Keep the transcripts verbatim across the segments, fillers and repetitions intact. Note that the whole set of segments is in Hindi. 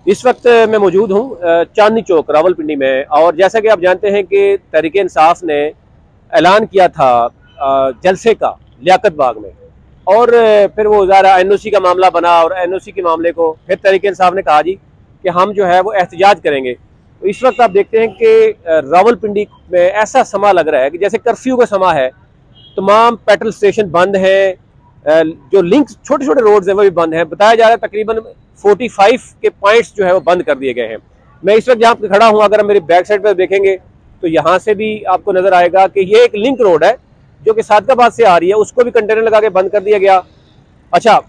इस वक्त मैं मौजूद हूँ चांदनी चौक रावलपिंडी में, और जैसा कि आप जानते हैं कि तहरीक इंसाफ ने ऐलान किया था जलसे का लियाकत बाग में, और फिर वो ज़रा एन ओ सी का मामला बना और एन ओ सी के मामले को फिर तहरीक इंसाफ ने कहा जी कि हम जो है वो एहतजाज करेंगे। तो इस वक्त आप देखते हैं कि रावलपिंडी में ऐसा समा लग रहा है कि जैसे कर्फ्यू का समा है। तमाम पेट्रोल स्टेशन बंद हैं, जो लिंक छोटे छोटे रोड्स हैं वो भी बंद हैं। बताया जा रहा है तकरीबन पैंतालीस के पॉइंट्स जो है वो बंद कर दिए गए हैं। मैं इस वक्त जहाँ पे खड़ा हूँ, अगर हम मेरी बैक साइड पर देखेंगे तो यहाँ से भी आपको नजर आएगा कि ये एक लिंक रोड है जो कि सादकाबाद से आ रही है, उसको भी कंटेनर लगा के बंद कर दिया गया। अच्छा,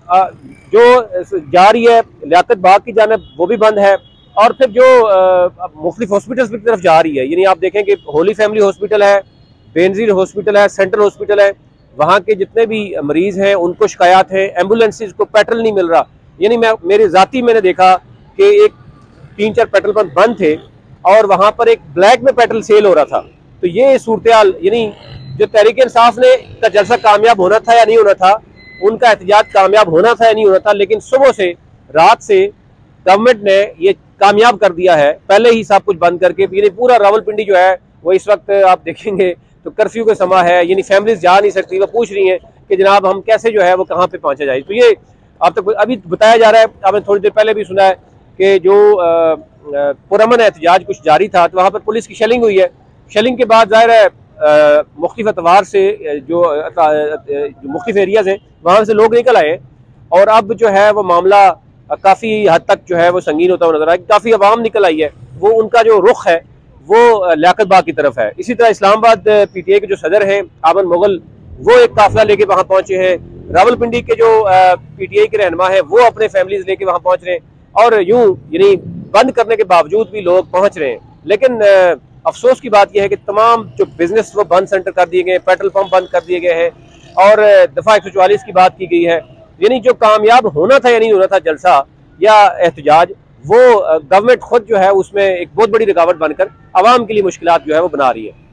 जो जा रही है लियाकत बाग की जानिब वो भी बंद है, और फिर जो मुख्तलिफ हॉस्पिटल्स की तरफ जा रही है, यानी आप देखें कि होली फैमिली हॉस्पिटल है, बेनजीर हॉस्पिटल है, सेंट्रल हॉस्पिटल है, वहाँ के जितने भी मरीज हैं उनको शिकायत है, एम्बुलेंसेज को पेट्रोल नहीं मिल रहा। यानी मैं मेरे जाती मैंने देखा कि एक तीन चार पेट्रोल पंप बंद थे और वहाँ पर एक ब्लैक में पेट्रोल सेल हो रहा था। तो ये सूरत हाल, यानी जो तहरीक इंसाफ ने का जलसा कामयाब होना था या नहीं होना था, उनका एहतजाज कामयाब होना था या नहीं होना था, लेकिन सुबह से रात से गवर्नमेंट ने ये कामयाब कर दिया है, पहले ही सब कुछ बंद करके। यानी पूरा रावलपिंडी जो है वो इस वक्त आप देखेंगे तो कर्फ्यू का समा है, यानी फैमिलीज जा नहीं सकती, वो पूछ रही हैं कि जनाब हम कैसे जो है वो कहाँ पे पहुँचा जाए। तो ये आप तक अभी बताया जा रहा है, आपने थोड़ी देर पहले भी सुना है कि जो पुरअमन एहतजाज कुछ जारी था तो वहाँ पर पुलिस की शेलिंग हुई है। शेलिंग के बाद ज़ाहिर है मुख्तलिफ अतवार से जो, जो मुख्तलिफ एरियाज हैं वहाँ से लोग निकल आए, और अब जो है वो मामला काफ़ी हद तक जो है वो संगीन होता हुआ नजर आया। काफ़ी अवाम निकल आई है, वो उनका जो रुख है वो लियाकत बाग की तरफ है। इसी तरह इस्लामाबाद पी टी आई के जो सदर हैं आमन मुगल, वो एक काफिला लेके वहाँ पहुंचे हैं। रावलपिंडी के जो पी टी आई के रहनुमा है वो अपने फैमिलीज लेके वहाँ पहुंच रहे हैं, और यूं यानी बंद करने के बावजूद भी लोग पहुंच रहे हैं। लेकिन अफसोस की बात यह है कि तमाम जो बिजनेस वो बंद सेंटर कर दिए गए, पेट्रोल पंप बंद कर दिए गए हैं, और दफा एक सौ चौवालीस की बात की गई है। यानी जो कामयाब होना था या नहीं होना था जलसा या एहतजाज, वो गवर्नमेंट खुद जो है उसमें एक बहुत बड़ी रुकावट बनकर आवाम के लिए मुश्किलात जो है वो बना रही है।